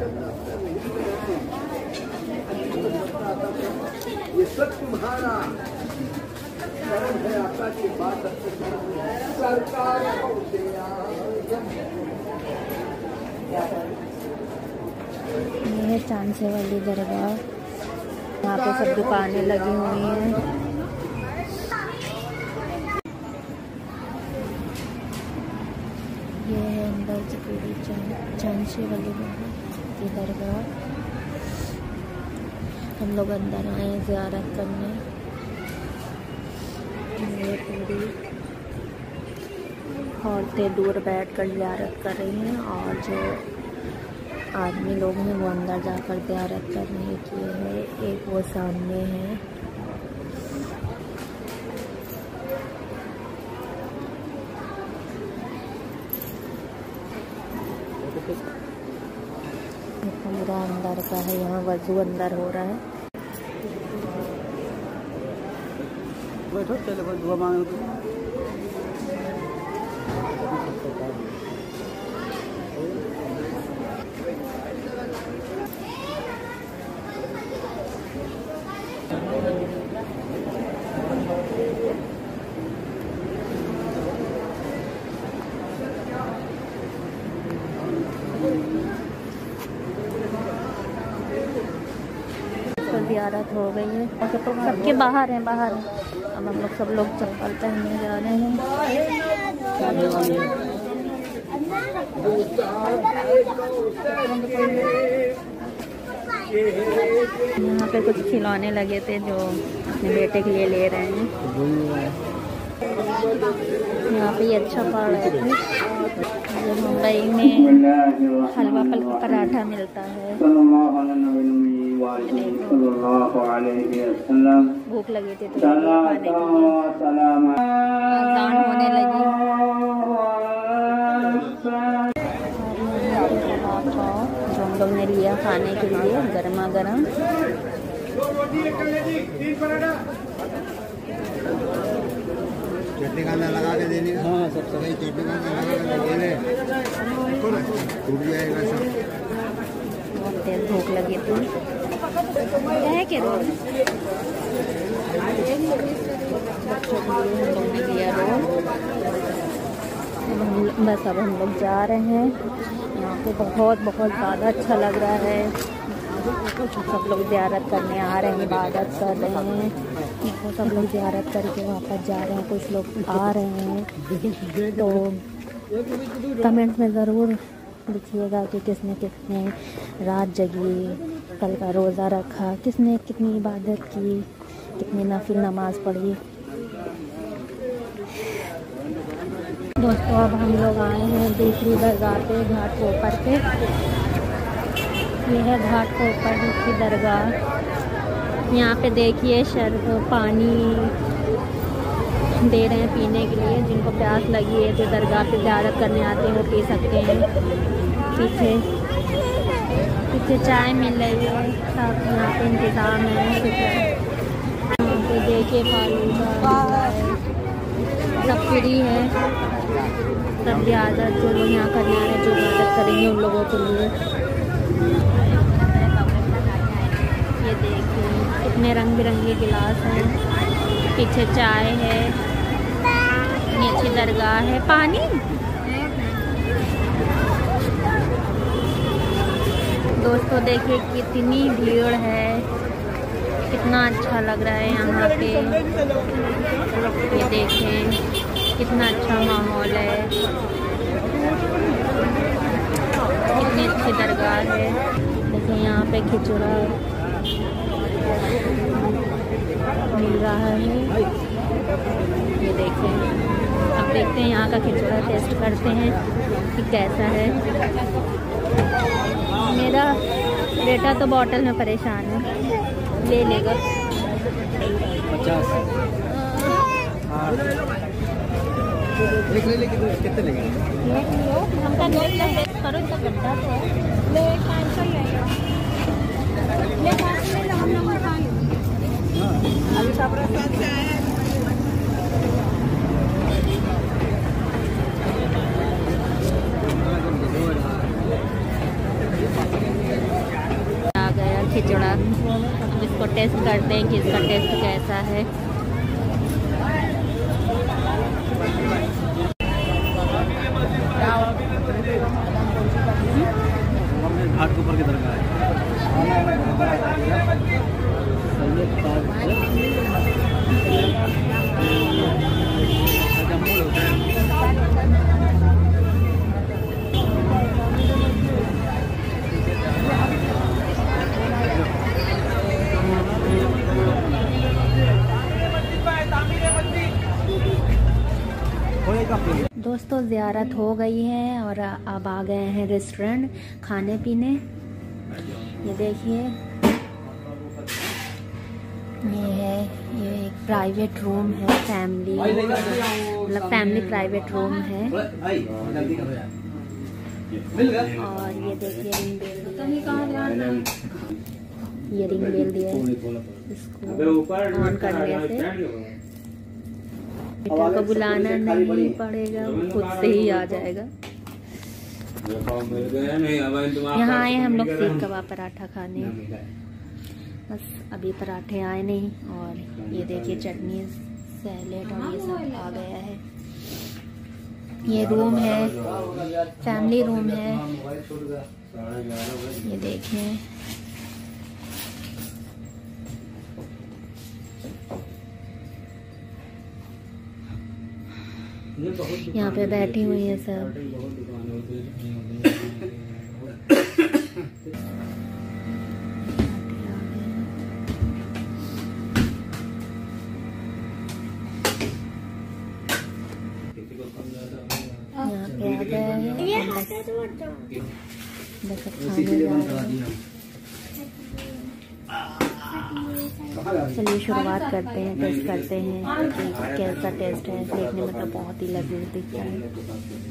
ये सब तुम्हारा कर्म है, आपका की बात सरकार। ये है चांसे वाली दरगाह। यहाँ पे सब दुकानें लगी हुई हैं। ये है अंदर से पूरी चांसे वाली दरगाह। हम लोग अंदर आए हैं ज़ियारत करने। ये पूरी औरतें दूर बैठकर ज़ियारत कर रही हैं और जो आदमी लोग हैं वो अंदर जाकर ज़ियारत करने के लिए। एक वो सामने है। पूरा अंदर का है। यहाँ वजू अंदर हो रहा है। बैठो, चलो दुआ मांगो तो। ज़ियारत हो गई है। सबके बाहर हैं, बाहर हैं। अब हम लोग सब लोग चप्पल पहनने जा रहे हैं। यहाँ पे कुछ खिलौने लगे थे जो अपने बेटे के लिए ले रहे हैं। यहाँ पे ये अच्छा पड़ रहा है। जो मुंबई में हलवा पराठा मिलता है। भूख लगी थी तो खाने अज़ान होने लगी। जो हम लोग ने लिया खाने के लिए गर्मा गर्म। चटनी कांदा लगा के देने का। हाँ, सब सही चटनी कांदा लगा के देने टूट जाएगा सब। बहुत तेज भूख लगी थी। क्या है कि रोल बच्चों के लिए हम लोग ने लिया रोल। बस अब हम लोग जा रहे हैं। यहाँ पे बहुत ज़्यादा अच्छा लग रहा है। सब लोग ज़ियारत करने आ रहे हैं, इबादत कर रहे हैं। वो सब लोग ज़ियारत करके वापस जा रहे हैं। कुछ लोग आ रहे हैं। तो कमेंट्स में ज़रूर लिखिएगा कि किसने कितने रात जगी, कल का रोज़ा रखा, किसने कितनी इबादत की, कितनी नफिल नमाज पढ़ी। दोस्तों अब हम लोग आए हैं दूसरी दरगाह पे, घाट पोपर पे। यह है घाट पोपर की दरगाह। यहाँ पे देखिए शर्ब पानी दे रहे हैं पीने के लिए। जिनको प्यास लगी है जो दरगाह पे ज़ियारत करने आते हैं वो पी सकते हैं। पीछे चाय मिल रही है। सब यहाँ पे इंतज़ाम है। यहाँ पे देखिए फालूदा सब फ्री है। सब ज़्यादा जो लोग यहाँ करने आ रहे हैं जो इबादत करेंगे उन लोगों के लिए। ये देखिए कितने रंग बिरंगे गिलास हैं। पीछे चाय है। इतनी अच्छी दरगाह है। पानी दोस्तों देखिए कितनी भीड़ है। कितना अच्छा लग रहा है यहाँ पे। ये देखें कितना अच्छा माहौल है। कितनी अच्छी दरगाह है। देखिए यहाँ पे खिचड़ा मिल रहा है। ये देखें। अब देखते हैं यहाँ का खिचड़ा टेस्ट करते हैं कि कैसा है। मेरा बेटा तो बॉटल में परेशान है, ले लेगा 50। कितने लेंगे? हमका नोट करो तो गड्ढा तो है। ले 500 ही आएगा। ले 500 ले हम लोग खाएंगे। अभी सब रास्ता से आए हैं। खिचड़ा। अब इसको टेस्ट करते हैं कि इसका टेस्ट कैसा है। घाट के ऊपर की दरगाह है। दोस्तों ज़ियारत हो गई है और अब आ गए हैं रेस्टोरेंट खाने पीने। ये देखिए, ये एक प्राइवेट रूम है, फैमिली मतलब फैमिली प्राइवेट रूम है। और ये देखिए रिंग बेल, ये रिंग बेल दिया है, इसको ऑन करने से बेटा को बुलाना नहीं पड़ेगा, खुद से ही आ जाएगा। यहाँ आए हम लोग सीख कबाब पराठा खाने, बस अभी पराठे आए नहीं। और ये देखिए चटनी, सैलेड और ये सब आ गया है। ये रूम है, फैमिली रूम है। ये देखिए, यहाँ पे बैठी हुई है सब। यहाँ पे आ गए हैं, बस खाने जा रहे हैं। चलिए शुरुआत करते हैं, टेस्ट करते हैं कि कैसा टेस्ट है। देखने में तो बहुत ही लजीज दिख रहा है।